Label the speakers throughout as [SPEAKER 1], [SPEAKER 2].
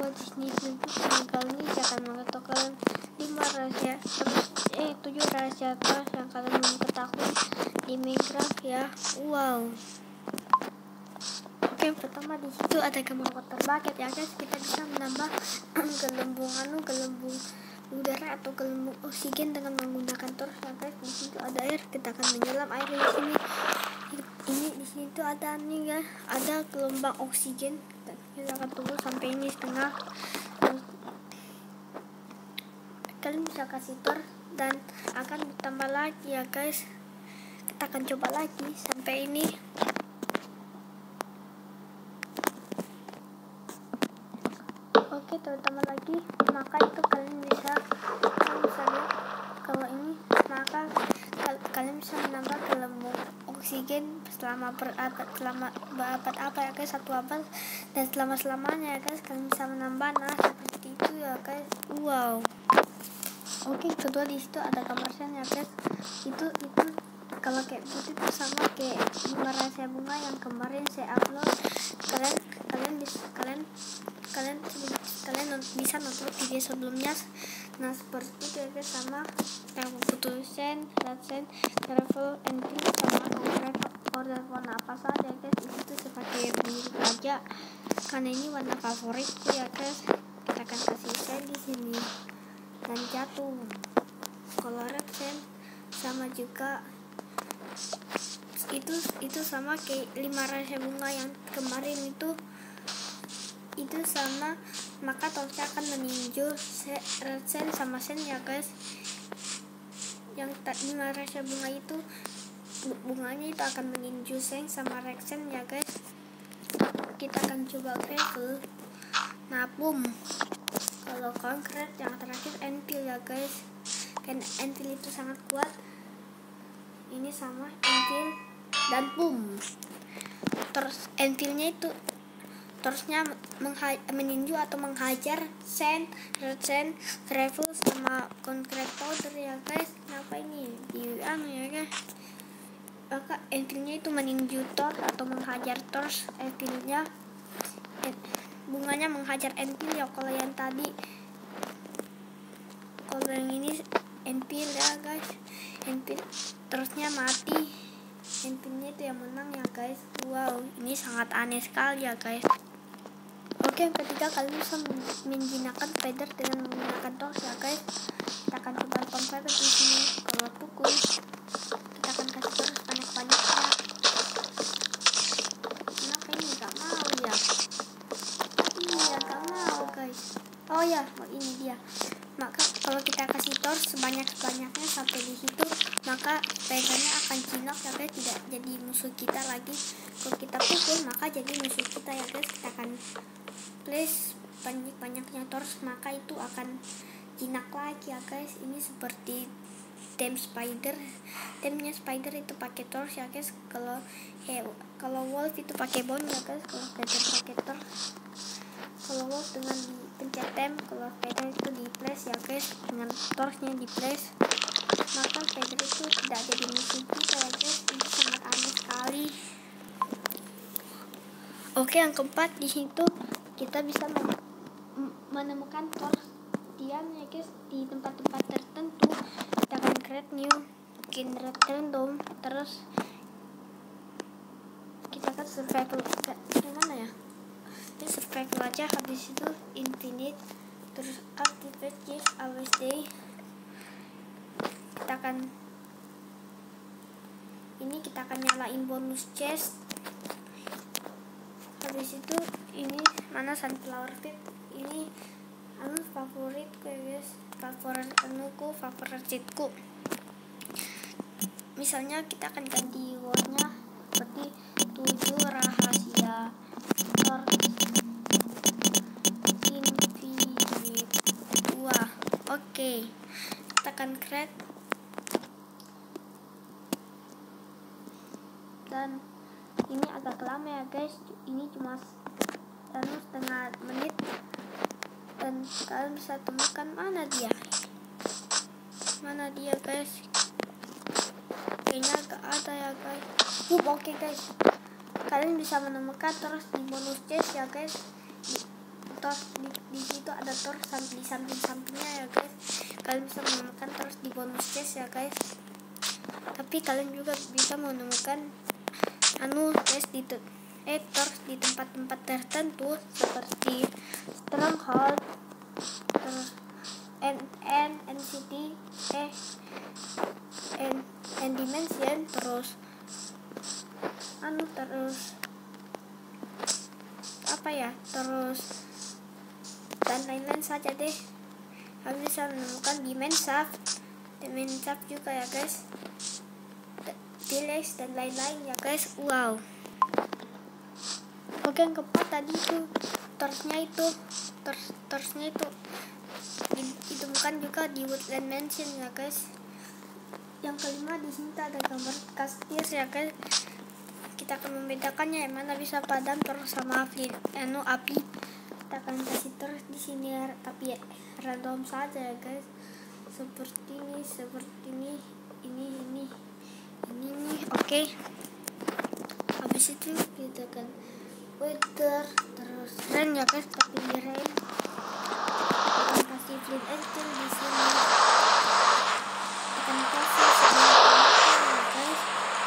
[SPEAKER 1] kalau di sini kali ini saya akan memberitahu kalian 7 rahasia Thors yang kalian belum ketahui di Minecraft ya. Wow. Oke, pertama di situ ada gambar water bucket ya guys. Kita bisa menambah gelembung udara atau gelembung oksigen dengan menggunakan Thors ya guys. Di situ ada air, kita akan menyelam air di sini. Ini di sini tuh ada nih ya, ada gelombang oksigen. Kita akan tunggu sampai ini setengah. Kalian bisa kasih Thors dan akan ditambah lagi ya guys. Kita akan coba lagi sampai ini. Oke, terutama lagi, maka itu kalian bisa lihat kalau ini, maka kalian bisa menambah gelembung oksigen selama berabad apa ya guys, 1 abad, dan selamanya ya guys kalian bisa menambah. Nah, seperti itu ya guys. Wow. Oke, kedua di situ ada gambar sen ya guys. Itu kalau kayak gitu itu sama kayak 5 rahasia bunga yang kemarin saya upload. Kalian bisa nonton video sebelumnya. Nah, seperti itu ya guys, sama yang butuh sen, red sen, travel, anti, sama order warna apa saja guys. Itu seperti biru aja karena ini warna favoritku ya guys. Kita akan kasih sen di sini dan jatuh. Kalau red sen sama juga itu sama kayak 5 rahasia bunga yang kemarin itu sama, maka Thorsnya akan meninju red sen sama sen ya guys. Yang 5 rahasia bunga itu bunganya itu akan meninju sen sama red sen ya guys. Kita akan coba gravel. Nah, boom. Kalau konkret yang terakhir entil ya guys. Karena entil itu sangat kuat. Ini sama entil dan boom. Terus entilnya itu Thorsnya meninju atau menghajar sen, red sen, gravel sama concrete powder ya guys. Kenapa ini ya guys? Maka entilnya itu meninju Thors atau menghajar Thors. Entilnya bunganya menghajar entil ya. Kalau yang tadi, kalau yang ini entil ya guys. Entil Thorsnya mati, entilnya itu yang menang ya guys. Wow, ini sangat aneh sekali ya guys. Oke, yang ketiga kalian bisa menjinakkan feather dengan menggunakan Thors ya guys. Kita akan coba feather di sini. Kalau pukul, kita akan kasih Thors banyak-banyaknya. Kenapa ini gak mau ya? Ini ya gak mau guys. Oh ya, ini dia. Maka kalau kita kasih Thors sebanyak-banyaknya sampai di situ, maka feathernya akan jinak ya guys, tidak jadi musuh kita lagi. Kalau kita pukul, maka jadi musuh kita ya guys. Kita akan place banyak-banyaknya Thors, maka itu akan jinak lagi ya guys. Ini seperti temnya spider itu pakai Thors ya guys. Kalau wolf itu pakai bone ya guys. Kalau feather pakai Thors. Kalau wolf dengan dipencet tem, kalau feather itu di place ya guys, dengan Thorsnya di place, maka feather itu tidak jadi musuh kita ya guys. Itu sangat aneh sekali. Oke, yang keempat di situ kita bisa menemukan Thors ya guys di tempat-tempat tertentu. Kita akan create new generate random, terus kita akan survival mana ya, ini survival aja. Habis itu infinite, terus activate chest always day. Kita akan nyalain bonus chest. Habis itu ini mana sunflower seed, ini favoritku ya guys, favorit seedku. Misalnya kita akan ganti wordnya seperti 7 rahasia Thors infinite. Wah, oke. Kita akan create dan ini agak lama ya guys, ini cuma setengah menit, dan kalian bisa temukan mana dia guys. Kayaknya gak ada ya guys. Oke guys, kalian bisa menemukan Thors di bonus chest ya guys. di situ ada torch di samping-sampingnya ya guys. Kalian bisa menemukan torch di bonus chest ya guys. Tapi kalian juga bisa menemukan guys torch di tempat-tempat tertentu seperti stronghold, terus NCT, and dimension, terus terus dan lain-lain saja deh. Kalian bisa menemukan dimension shaft juga ya guys, village dan lain-lain ya guys. Wow. Oke, yang keempat tadi itu torchnya itu ditemukan juga di Woodland Mansion ya guys. Yang kelima di sini ada gambar kastil ya guys. Kita akan membedakannya yang mana bisa padam terus sama api. Kita akan kasih terus di sini tapi random saja ya guys. Seperti ini nih. Oke. Habis itu kita akan weather terus rain ya guys, tapi di rain akan kasih flint and steel di sini. Akan kasih ya guys.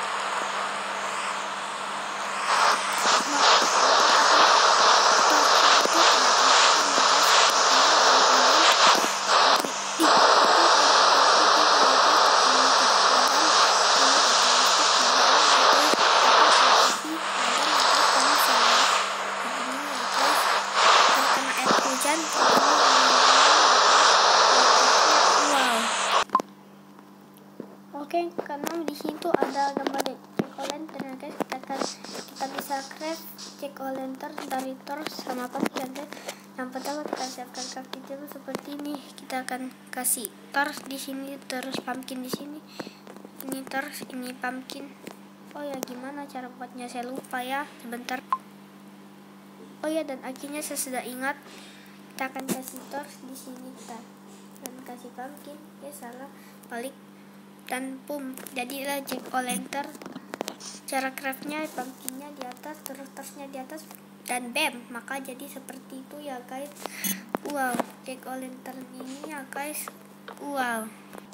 [SPEAKER 1] Oke, karena di situ ada gambar jack-o'-lantern guys. Kita bisa craft jack-o'-lantern dari torch sama pumpkin guys. Yang pertama kita siapkan crafting table seperti ini. Kita akan kasih torch di sini, terus pumpkin di sini. Ini torch, ini pumpkin. Oh ya, gimana cara buatnya? Saya lupa ya. Sebentar. Oh ya, dan akhirnya saya sudah ingat. Kita akan kasih torch di sini dan kasih pumpkin. Ya salah, balik. Dan boom, jadilah jack-o'-lantern. Cara craftnya pumpkinnya di atas, terus torchnya di atas, dan bam, maka jadi seperti itu ya guys. Wow, jack-o'-lantern ini ya guys. Wow.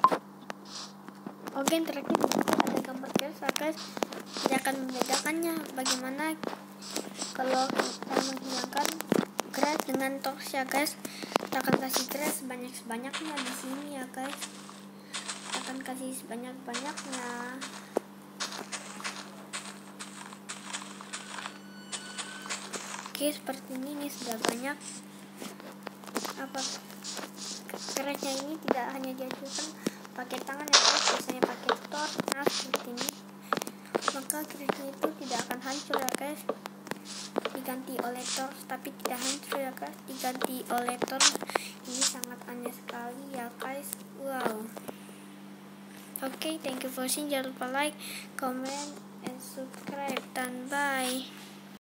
[SPEAKER 1] Oke, yang terakhir di situ ada gambar grass ya guys. Kita akan membedakannya bagaimana kalau kita menghilangkan grass dengan torch ya guys. Kita akan kasih grass sebanyak-banyaknya di sini ya guys. Akan kasih sebanyak-banyaknya. Oke, seperti ini sudah banyak. Keresnya ini tidak hanya dihancurkan pakai tangan ya guys, biasanya pakai torch. Nah, seperti ini, maka keresnya itu tidak akan hancur ya guys. Diganti oleh torch, tapi tidak hancur ya guys, diganti oleh torch. Ini sangat aneh sekali ya guys. Wow. Okay, thank you for watching. Jangan lupa like, comment, and subscribe. Dan bye.